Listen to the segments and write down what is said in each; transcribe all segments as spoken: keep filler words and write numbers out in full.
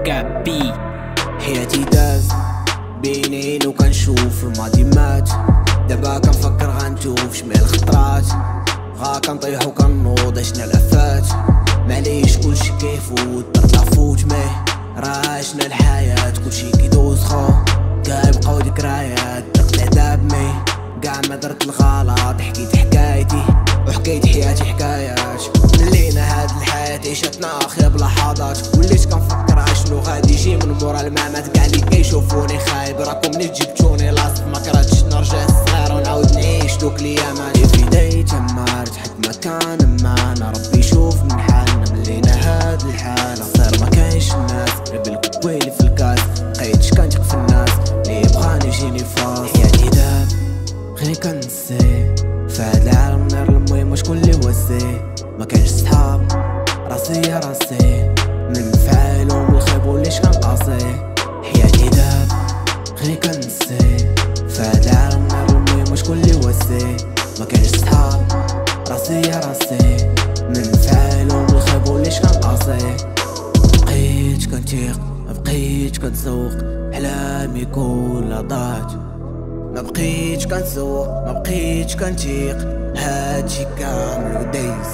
كابي. حياتي داز بينين وكنشوف الماضي مات، دابا كنفكر غنشوف شمال الخطرات، غا كنطيح وكنوض عشنا الافات، معليش كلشي كيفوت درنا فوت ميه، راه عشنا الحياة كلشي كيدوز خو، كاع يبقاو ذكريات درت العذاب ميه، كاع ما درت الغلط حكيت حكايتي وحكيت حياتي حكايات، ملينا هاد الحياة عيشتنا خير بلحظات، وليت كنفكر عشنو غادي يجي من مورا الممات، كاع اللي كيشوفوني خايب راكم ملي جبتوني لاصق ما كرهتش نرجع الصغير ونعاود نعيش دوك ليامات، في يدي تمارت حد ما كان معانا، ربي يشوف من حالنا ملينا هاد الحالة، صار ما كاينش الناس غير بالكويلي في الكاس، بقيتش كنثق في الناس اللي بغاني يجيني فاس، حياتي داب غير كنسي فهاد العالم نار المهم وشكون اللي واسي، ما كاينش صحاب راسي يا راسي من الفعال ومن الخيب وليش كنقاسي، حياتي داب غير كنسي فهاد العالم نار المهم وشكون اللي واسي، ما كاينش صحاب راسي يا راسي من الفعال ومن الخيب وليش كنقاسي، بقيت كنتيق ما بقيتش كنتسوق احلامي كلها ضاعت، ما بقيتش كنسوق ما بقيتش كنتيق هادشي كامل ودايز.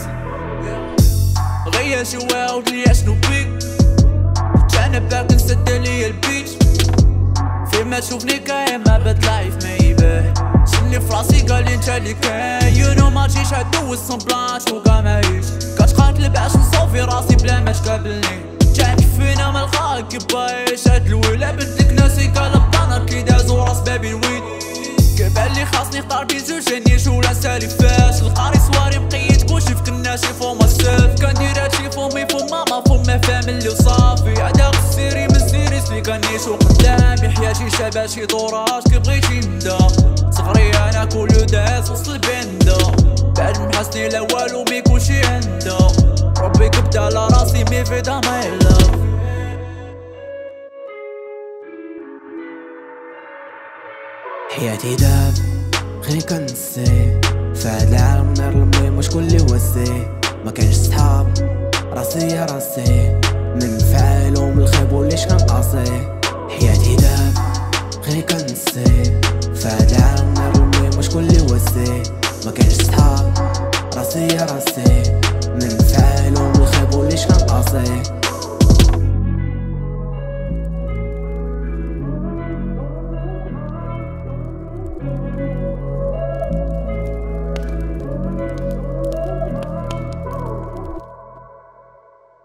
غير شواو ليا شنو بيك جانا باك نسد ليا البيت، فيما تشوفني كاين ما باد لايف ما يبان، شني فراسي قالي انت اللي كاين، يو نو ما تجيش عدوز سمبلانش وكاع ماهيش، كتقاتل باش نصوفي راسي بلا ما تقابلني، جاك فينا ما لقاك بايش، هاد الويله بدك ناسي قال البانر كي دازو راس بابي الويد، كيبانلي خاصني نختار بين زوج جنيش ولا نسالي فاش، القاري صواري بقيت كلشي في كناشي فو ما سيف، كندير هادشي فومي فو ماما فو ما فاميلي وصافي، هدا السيري من السيريس لي كنعيشو قدامي، حياتي شابه شي دوراج كي بغيتي نبدا، صغري انا كلو داز وسط البندا، بعد محسني لا والو مي كلشي عندا، ربي كبت على راسي مي فيدا ماي لاف. حياتي داب غير كنسي فهاد العالم نار المهم وشكون اللي واسي، ما كاينش صحاب راسي يا راسي من الفعال ومن الخيب وليش كنقاسي، حياتي داب غير كنسي فهاد العالم نار المهم وشكون اللي واسي، ما كاينش صحاب راسي يا راسي من الفعال ومن الخيب وليش كنقاسي.